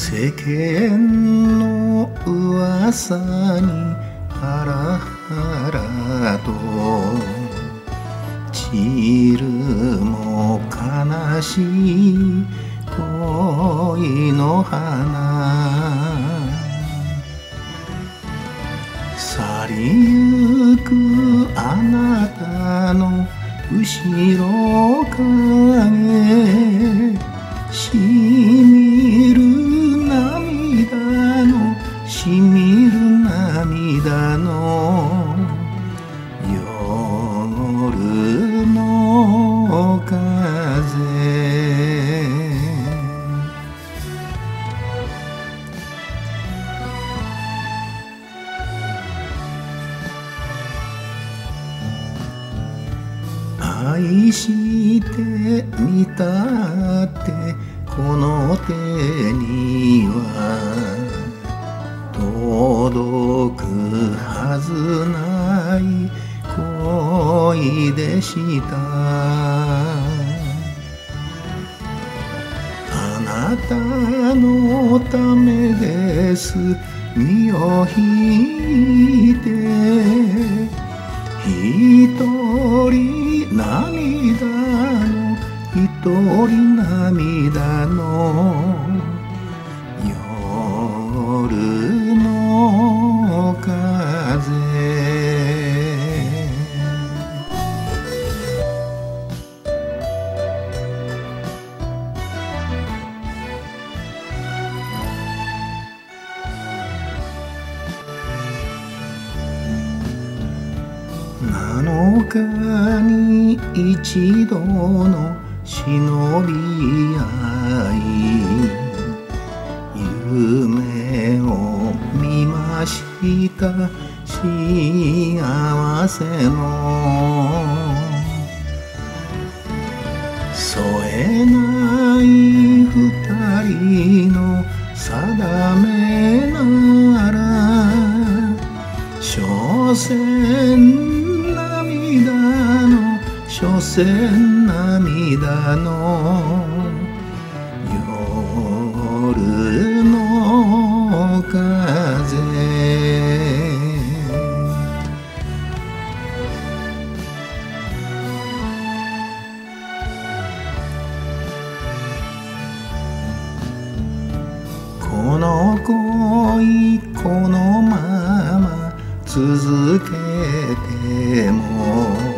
世間の噂にハラハラと散るも悲しい恋の花去りゆくあなたの後ろ影しみる涙のしみる涙の夜の風愛してみたってこの手には届くはずない恋でしたあなたのためです身を引いて一人涙の一人涙の夜の風7日に一度の忍び合い夢を見ました幸せの添えない二人の定めなら所詮所詮涙の夜の風この恋このまま続けても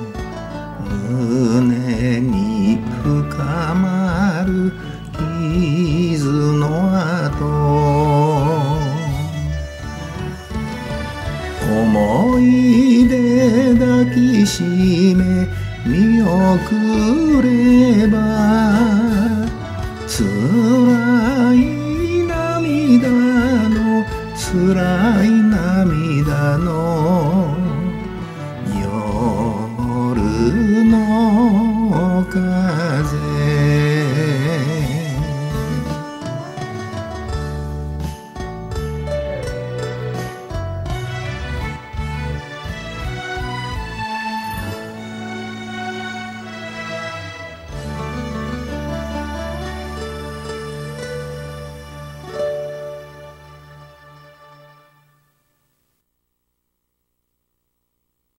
胸に深まる傷の跡思い出抱きしめ見送れば辛い涙の辛い